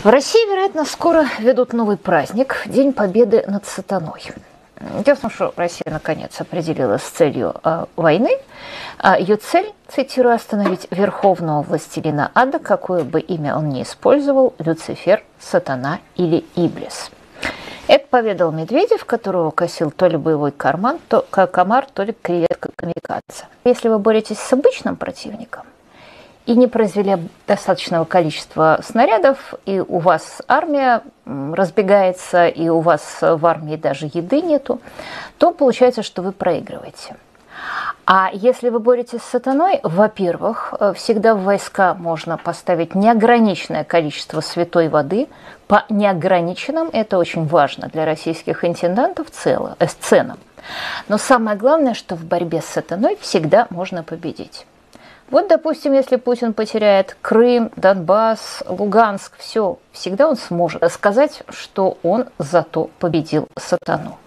В России, вероятно, скоро ведут новый праздник – День Победы над сатаной. Дело в том, что Россия, наконец, определилась с целью войны. Ее цель, цитирую, остановить верховного властелина ада, какое бы имя он ни использовал, Люцифер, Сатана или Иблис. Это поведал Медведев, которого косил то ли боевой комар, то ли креветка камикадзе. Если вы боретесь с обычным противником и не произвели достаточного количества снарядов, и у вас армия разбегается, и у вас в армии даже еды нету, то получается, что вы проигрываете. А если вы боретесь с сатаной, во-первых, всегда в войска можно поставить неограниченное количество святой воды по неограниченным, это очень важно для российских интендантов, ценам. Но самое главное, что в борьбе с сатаной всегда можно победить. Вот, допустим, если Путин потеряет Крым, Донбасс, Луганск, все, всегда он сможет сказать, что он зато победил сатану.